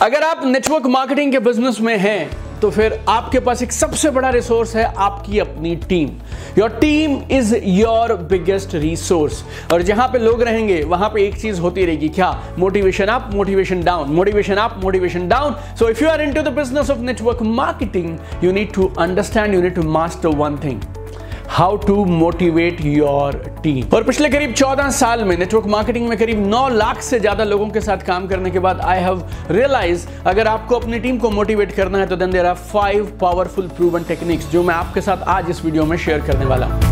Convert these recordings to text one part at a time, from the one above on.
अगर आप network marketing के बिजनेस में हैं तो फिर आपके पास एक सबसे बड़ा रिसोर्स है आपकी अपनी team. Your team is your biggest resource. और जहां पे लोग रहेंगे वहां पे एक चीज होती रहेगी, क्या? Motivation up, motivation down, motivation up, motivation down. So if you are into the business of network marketing, you need to understand, you need to master one thing, how to motivate your team. और पिछले करीब 14 साल में network marketing में करीब 9 लाख से ज्यादा लोगों के साथ काम करने के बाद आई हैव रियलाइज, अगर आपको अपनी टीम को मोटिवेट करना है तो then there are 5 powerful proven techniques जो मैं आपके साथ आज इस वीडियो में शेयर करने वाला हूं।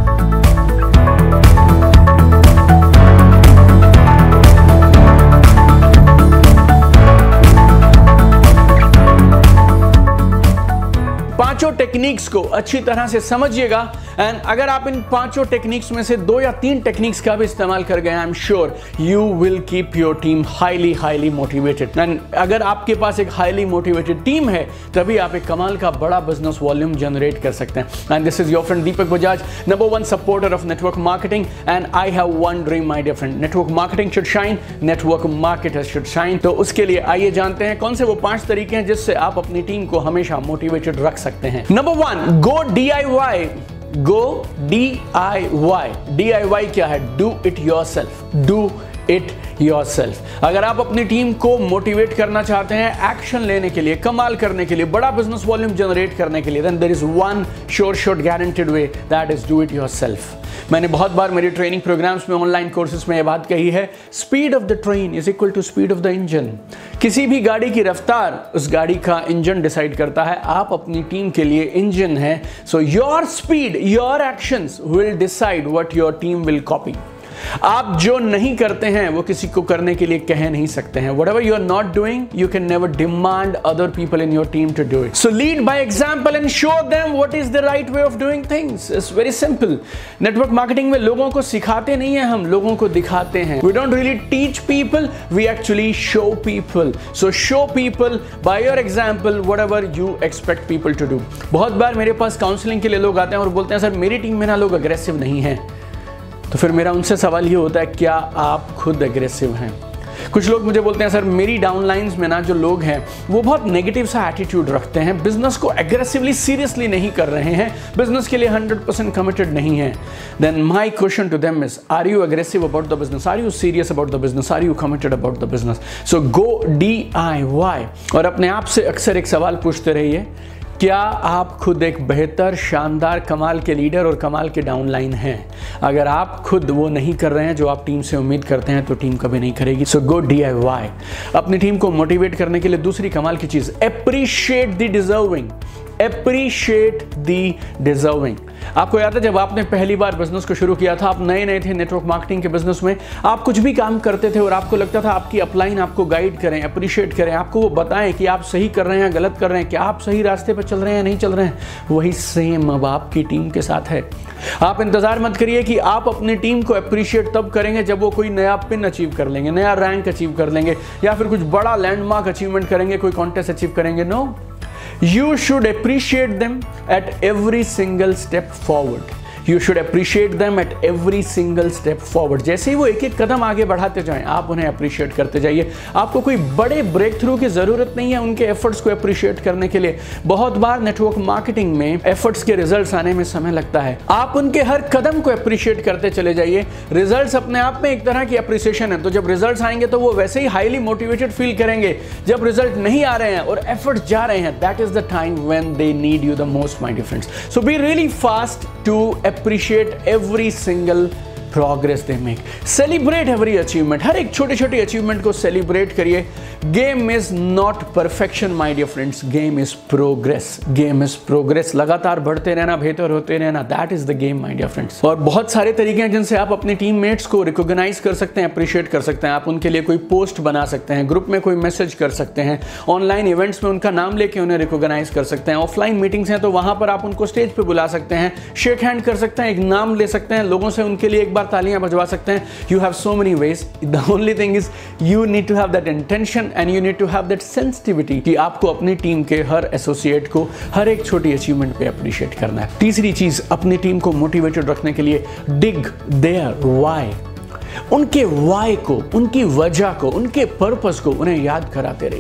पांचों टेक्निक्स को अच्छी तरह से समझिएगा एंड अगर आप इन पांचों टेक्निक्स में से 2 या 3 टेक्निक्स का भी इस्तेमाल कर गए, I am sure you will keep your team highly motivated. And अगर आपके पास एक हाईली मोटिवेटेड टीम है तभी आप एक कमाल का बड़ा बिजनेस वॉल्यूम जनरेट कर सकते हैं। And this is your friend Deepak Bajaj, number 1 supporter of network marketing, and I have one dream my dear friend, network marketing should shine, network marketers should shine. तो उसके लिए आइए जानते हैं कौन से वो 5 तरीके हैं जिससे आप अपनी टीम को हमेशा मोटिवेटेड रख सकते हैं। Number 1, go DIY। Go DIY। DIY क्या है? Do it yourself. Do it yourself. अगर आप अपनी टीम को मोटिवेट करना चाहते हैं एक्शन लेने के लिए, कमाल करने के लिए, बड़ा बिजनेस वॉल्यूम जनरेट करने के लिए, then there is one sure shot guaranteed way, that is do it yourself. मैंने बहुत बार मेरी ट्रेनिंग प्रोग्राम्स में, ऑनलाइन कोर्सेज में यह बात कही है, speed of the train is equal to speed of the engine. किसी भी गाड़ी की रफ्तार उस गाड़ी का इंजन डिसाइड करता है। आप अपनी टीम के लिए इंजन है। So your speed, your actions will decide what your team will copy. आप जो नहीं करते हैं वो किसी को करने के लिए कह नहीं सकते हैं। Whatever you are not doing, you can never demand other people in your team to do it. So lead by example and show them what is the right way of doing things. It's very simple. Network marketing में लोगों को सिखाते नहीं हैं, हम लोगों को दिखाते हैं। We don't really teach people, we actually show people. So show people by your example whatever you expect people to do. बहुत बार मेरे पास काउंसलिंग के लिए लोग आते हैं और बोलते हैं सर मेरी टीम में ना लोग अग्रेसिव नहीं हैं। तो फिर मेरा उनसे सवाल ये होता है, क्या आप खुद एग्रेसिव हैं? कुछ लोग मुझे बोलते हैं सर मेरी डाउनलाइंस में ना जो लोग हैं वो बहुत नेगेटिव सा एटीट्यूड रखते हैं, बिजनेस को एग्रेसिवली सीरियसली नहीं कर रहे हैं, बिजनेस के लिए 100% कमिटेड नहीं है। Then my question to them is, are you aggressive about the business? Are you serious about the business? Are you committed about the business? So go DIY। और अपने आप से अक्सर एक सवाल पूछते रहिए, क्या आप खुद एक बेहतर, शानदार, कमाल के लीडर और कमाल के डाउनलाइन हैं? अगर आप खुद वो नहीं कर रहे हैं जो आप टीम से उम्मीद करते हैं तो टीम कभी नहीं करेगी। So go DIY। अपनी टीम को मोटिवेट करने के लिए दूसरी कमाल की चीज, appreciate the deserving. Appreciate the deserving. आपको याद है जब आपने पहली बार बिजनेस को शुरू किया था, आप नए थे नेटवर्क मार्केटिंग के बिजनेस में, आप कुछ भी काम करते थे और आपको लगता था आपकी अपलाइन आपको गाइड करें, अप्रिशिएट करें, आपको वो बताएं कि आप सही कर रहे हैं, गलत कर रहे हैं, क्या आप सही रास्ते पर चल रहे हैं, नहीं चल रहे हैं। वही सेम अब आपकी टीम के साथ है। आप इंतजार मत करिए कि आप अपनी टीम को अप्रिशिएट तब करेंगे जब वो कोई नया पिन अचीव कर लेंगे, नया रैंक अचीव कर लेंगे, या फिर कुछ बड़ा लैंडमार्क अचीवमेंट करेंगे, कोई कॉन्टेस्ट अचीव करेंगे। No, you should appreciate them at every single step forward. You should appreciate them at every single step forward. जैसे ही वो एक कदम आगे बढ़ाते जाएं, आप उन्हें अप्रिशिएट करते जाइए। आपको कोई बड़े ब्रेक थ्रू की जरूरत नहीं है उनके एफर्ट्स को अप्रिशिएट करने के लिए। बहुत बार नेटवर्क मार्केटिंग में एफर्ट्स के रिजल्ट्स आने में समय लगता है। आप उनके हर कदम को अप्रिशिएट करते चले जाइए। रिजल्ट्स अपने आप में एक तरह की अप्रिसिएशन है। तो जब रिजल्ट्स आएंगे तो वो वैसे ही हाईली मोटिवेटेड फील करेंगे। जब रिजल्ट नहीं आ रहे हैं और एफर्ट्स जा रहे हैं, that is the time when they need you the most, my dear friends. So be really fast to appreciate every single progress they make. Celebrate every achievement. हर एक छोटी छोटी अचीवमेंट को सेलिब्रेट करिए। Game is not perfection my dear friends, game is progress. Game is progress. लगातार बढ़ते रहना, बेहतर होते रहना, that is the game my dear friends. और बहुत सारे तरीके हैं जिनसे आप अपनी टीममेट्स को रिकॉग्नाइज कर सकते हैं, अप्रिशिएट कर सकते हैं। आप उनके लिए कोई पोस्ट बना सकते हैं, ग्रुप में कोई मैसेज कर सकते हैं, ऑनलाइन इवेंट्स में उनका नाम लेके उन्हें रिकॉग्नाइज कर सकते हैं। ऑफलाइन मीटिंग्स हैं तो वहां पर आप उनको स्टेज पे बुला सकते हैं, शेक हैंड कर सकते हैं, एक नाम ले सकते हैं, लोगों से उनके लिए एक बार तालियां बजवा सकते हैं। You have so many ways. The only thing is you need to have that intention and you need to have that sensitivity कि आपको अपनी टीम के हर एसोसिएट को हर एक छोटी अचीवमेंट पे अप्रिशिएट करना है। तीसरी चीज, अपनी टीम को मोटिवेटेड रखने के लिए डिग देयर व्हाई। उनके वाई को, उनकी वजह को, उनके पर्पस को उन्हें याद कराते रहिए।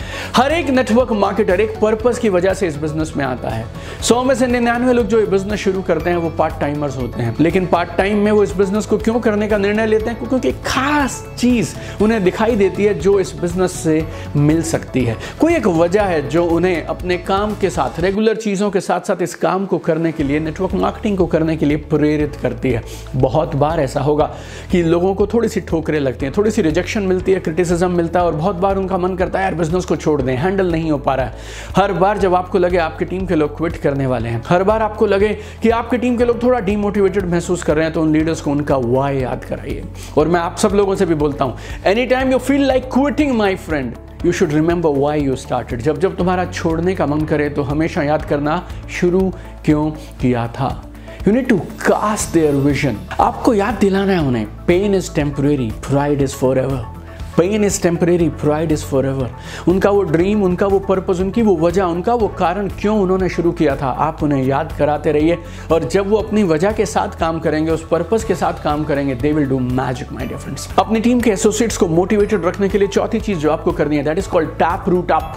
हर एक नेटवर्क मार्केटर एक पर्पस की वजह से इस बिजनेस में आता है। 100 में से 99 लोग जो ये बिजनेस शुरू करते हैं वो पार्ट टाइमर्स होते हैं, लेकिन पार्ट टाइम में वो इस बिजनेस को क्यों करने का निर्णय लेते हैं? क्योंकि एक खास चीज उन्हें दिखाई देती है जो इस बिजनेस से मिल सकती है। कोई एक वजह है जो उन्हें अपने काम के साथ, रेगुलर चीजों के साथ साथ इस काम को करने के लिए, नेटवर्क मार्केटिंग को करने के लिए प्रेरित करती है। बहुत बार ऐसा होगा कि लोगों को थोड़ी सी ठोकरें लगती हैं, थोड़ी सी रिजेक्शन मिलती है, क्रिटिसिज्म मिलता है और बहुत बार उनका मन करता है यार बिजनेस को छोड़ दें, हैंडल नहीं हो पा रहा है। हर बार जब आपको लगे आपकी टीम के लोग क्विट करने वाले हैं, हर बार आपको लगे कि आपकी टीम के लोग थोड़ा डीमोटिवेटेड महसूस कर रहे हैं, तो उन लीडर्स को उनका व्हाई याद कराइए। और मैं आप सब लोगों से भी बोलता हूं, any time you feel like quitting my friend, you should remember why you started. जब जब तुम्हारा छोड़ने का मन करे तो हमेशा याद करना शुरू क्यों किया था। You need to cast their vision. आपको याद दिलाना है उन्हें, pain is temporary, pride is forever. Pain is temporary, pride is forever. उनका वो ड्रीम, उनका वो पर्पस, उनकी वो वजह, उनका वो कारण क्यों उन्होंने शुरू किया था, आप उन्हें याद कराते रहिए। और जब वो अपनी वजह के साथ काम करेंगे, उस पर्पस के साथ काम करेंगे, they will do magic, my dear friends. अपनी टीम के एसोसिएट्स को मोटिवेटेड रखने के लिए चौथी चीज जो आपको करनी है, that is called tap root up.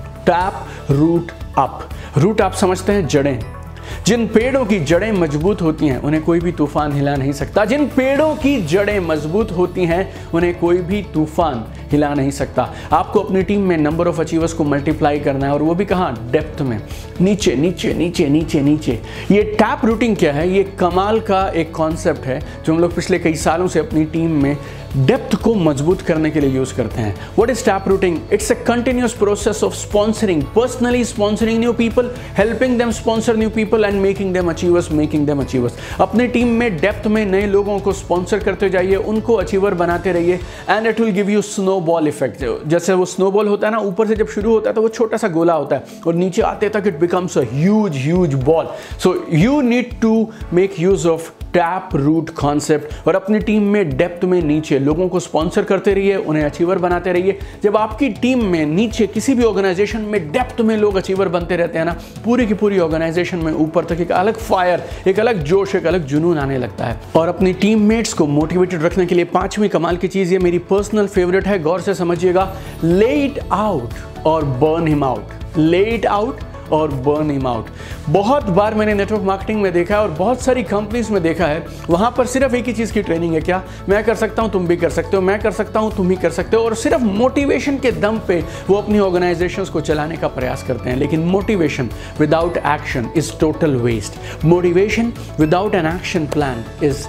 Tap root up. Root आप समझते हैं, जड़ें। जिन पेड़ों की जड़ें मजबूत होती हैं उन्हें कोई भी तूफान हिला नहीं सकता। जिन पेड़ों की जड़ें मजबूत होती हैं उन्हें कोई भी तूफान हिला नहीं सकता। आपको अपनी टीम में नंबर ऑफ अचीवर्स को मल्टीप्लाई करना है, और वो भी कहाँ? डेप्थ में, नीचे नीचे नीचे नीचे नीचे। ये टैप रूटिंग क्या है? ये कमाल का एक कॉन्सेप्ट है जो हम लोग पिछले कई सालों से अपनी टीम में डेप्थ को मजबूत करने के लिए यूज करते हैं। What is tap rooting? It's a continuous process of sponsoring, personally sponsoring new people, helping them sponsor new people and making them achievers. अपनी टीम में डेप्थ में नए लोगों को स्पॉन्सर करते जाइए, उनको अचीवर बनाते रहिए, and it will give you snowball effect. जैसे वो स्नोबॉल होता है ना, ऊपर से जब शुरू होता है तो वो छोटा सा गोला होता है और नीचे आते तक it becomes a huge ball. So you need to make use of tap root concept और अपनी टीम में डेप्थ में नीचे लोगों को स्पॉन्सर करते रहिए, उन्हें अचीवर बनाते रहिए। जब आपकी टीम में नीचे किसी भी ऑर्गेनाइजेशन में डेप्थ में लोग अचीवर बनते रहते हैं ना, पूरी की पूरी ऑर्गेनाइजेशन में ऊपर तक एक अलग फायर, एक अलग जोश, एक अलग जुनून आने लगता है। और अपनी टीममेट्स को मोटिवेटेड रखने के लिए पांचवी कमाल की चीज, ये मेरी पर्सनल फेवरेट है, गौर से समझिएगा, ले इट आउट और burn him out. Lay it out और बर्न हिम आउट। बहुत बार मैंने नेटवर्क मार्केटिंग में देखा है और बहुत सारी कंपनीज में देखा है, वहां पर सिर्फ एक ही चीज की ट्रेनिंग है, क्या? मैं कर सकता हूं, तुम भी कर सकते हो, मैं कर सकता हूं, तुम भी कर सकते हो, और सिर्फ मोटिवेशन के दम पे वो अपनी ऑर्गेनाइजेशंस को चलाने का प्रयास करते हैं। लेकिन motivation without action is total waste. Motivation without an action plan is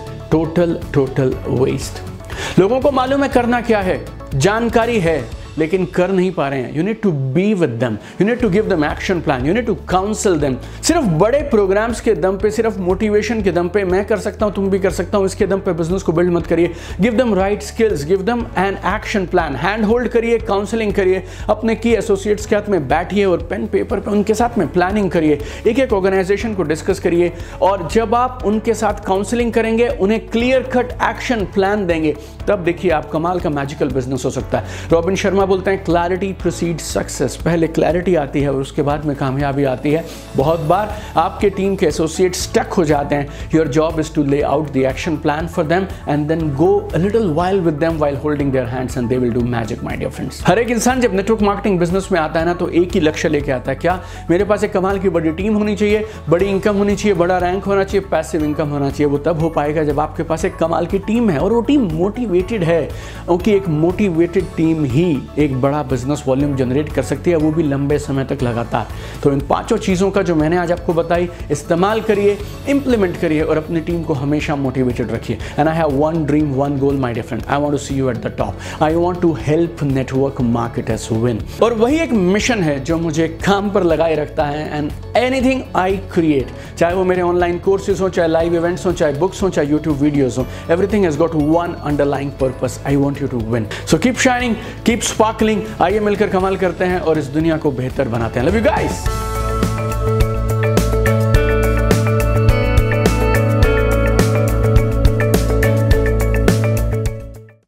total waste. लोगों को मालूम है करना क्या है, जानकारी है, लेकिन कर नहीं पा रहे हैं। You need to be with them, you need to give them action plan, you need to counsel them. सिर्फ बड़े प्रोग्राम्स के दम पे, सिर्फ मोटिवेशन के दम पे, मैं कर सकता हूं, तुम भी कर सकता हूं, इसके दम पे बिजनेस को बिल्ड मत करिए। Give them right skills, give them an action plan, hand hold करिए, काउंसलिंग करिए, अपने की एसोसिएट्स के हाथ में बैठिए और पेन पेपर पे उनके साथ में प्लानिंग करिए, एक एक ऑर्गेनाइजेशन को डिस्कस करिए। और जब आप उनके साथ काउंसलिंग करेंगे, उन्हें क्लियर कट एक्शन प्लान देंगे, तब देखिए आप कमाल का मैजिकल बिजनेस हो सकता है। रॉबिन शर्मा बोलते हैं क्लैरिटी प्रीसीड्स सक्सेस। पहले क्लैरिटी आती है और उसके बाद में कामयाबी आती है। बहुत बार आपके टीम के एसोसिएट स्टक हो जाते हैं। Your job is to lay out the action plan for them and then go a little while with them while holding their hands and they will do magic, my dear friends. हर एक इंसान जब network marketing business में आता है ना, तो एक ही लक्ष्य लेके आता है, क्या? मेरे पास एक कमाल की बड़ी टीम होनी चाहिए, बड़ी इनकम होनी चाहिए, बड़ा रैंक होना चाहिए, पैसिव इनकम होना चाहिए। वो तब हो पाएगा जब आपके पास एक कमाल की टीम है और वो टीम मोटिवेटेड है, क्योंकि एक मोटिवेटेड टीम ही एक बड़ा बिजनेस वॉल्यूम जनरेट कर सकती है, वो भी लंबे समय तक लगातार। तो इन पांचों चीजों का जो मैंने आज आपको बताई, इस्तेमाल करिए, इंप्लीमेंट करिए और अपनी टीम को हमेशा मोटिवेटेड रखिए। And I have one dream, one goal, my dear friend, I want to see you at the top. I want to help network marketers win. और वही एक मिशन है जो मुझे काम पर लगाए रखता है। एंड एनीथिंग आई क्रिएट, चाहे वो मेरे ऑनलाइन कोर्सेज हो, चाहे लाइव इवेंट्स हो, चाहे बुक्स हो, चाहे यूट्यूब वीडियोज हो, everything has got one underlying purpose, I want you to win. So keep shining, keep sparkling. आइए मिलकर कमाल करते हैं और इस दुनिया को बेहतर बनाते हैं। Love you guys.